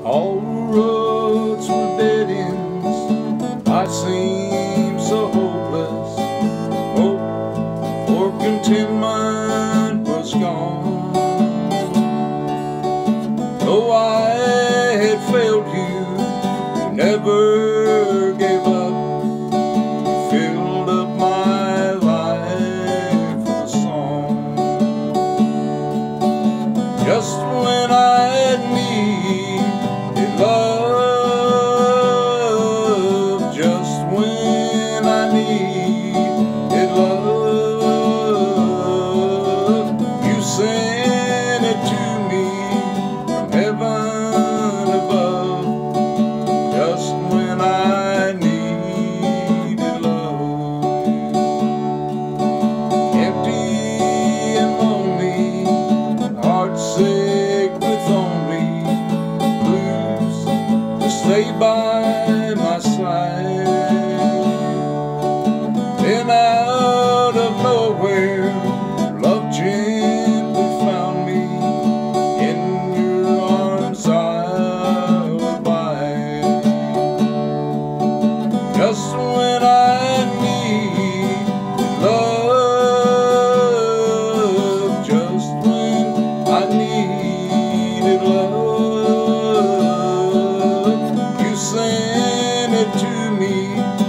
All the roads were dead ends. Life seemed so hopeless. Hope for contentment was gone. Though I had failed you, you never gave up. You filled up my life with a song. Just when I needed love, just when I needed love, you sent it to me from heaven above. Just when I needed love, empty and lonely, heartsick with only blues to stay by my side. Then out of nowhere, love gently found me. In your arms I will abide. Just when I need love, just when I needed love, you sent it to me